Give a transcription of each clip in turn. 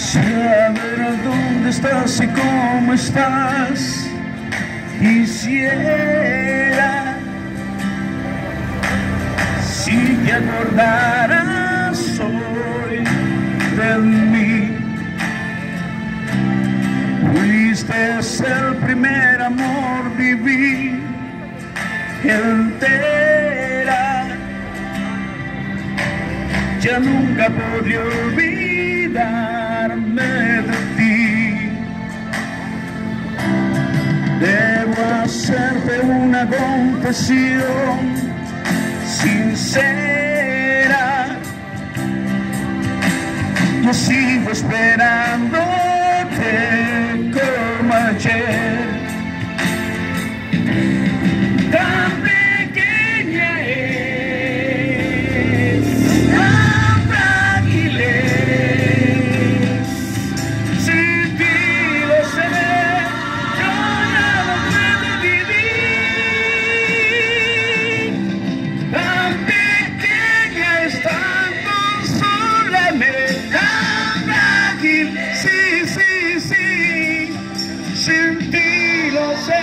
Saber dónde estás y cómo estás. Quisiera si te acordaras hoy de mí. Fuiste el primer amor, viví entera. Ya nunca podré olvidarme de ti. Debo hacerte una confesión sincera. Yo sigo esperándote como ayer. Tan pequeña es, tan frágil es. Sin ti lo sé, yo ya no puedo vivir. Tan pequeña es, tan consólame, tan frágil. Sí, sí, sí. Sin ti lo sé.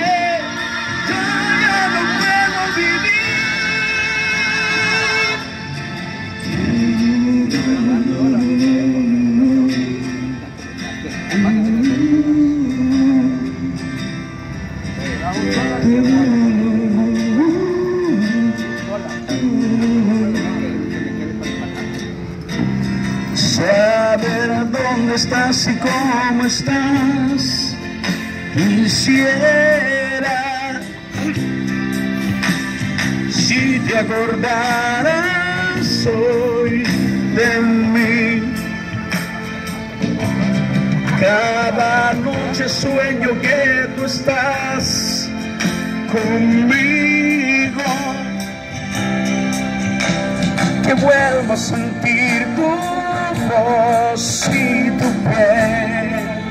Saber dónde estás y cómo estás. Quisiera si te acordaras hoy de mí. Cada noche sueño que tú estás conmigo, que vuelvo a sentir tu voz y tu piel.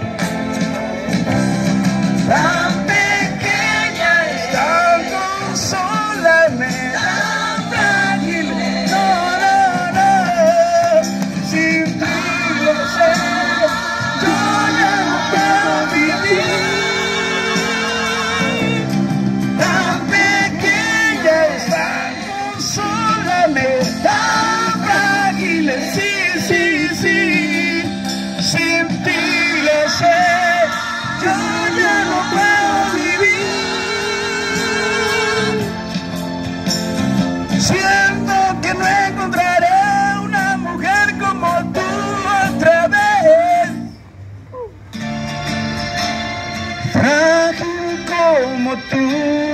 Tan pequeña es, tan consólame, tan frágil. No, no, no. Sin ti lo sé, yo ya no puedo vivir. Tan pequeña es, tan consólame, tan frágil. Sí, sí, sí. Sin ti lo sé, yo ya no puedo vivir. Siento que no encontraré una mujer como tú otra vez, frágil como tú.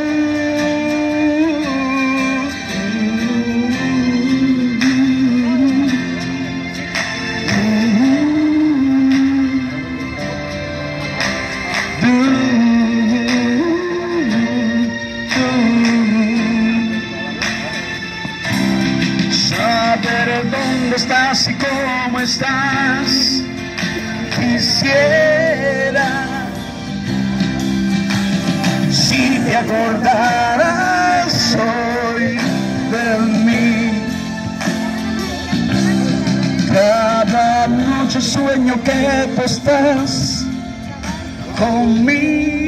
Saber dónde estás y cómo estás. Quisiera si te acordaras hoy de mí. Cada noche sueño que tú estás conmigo.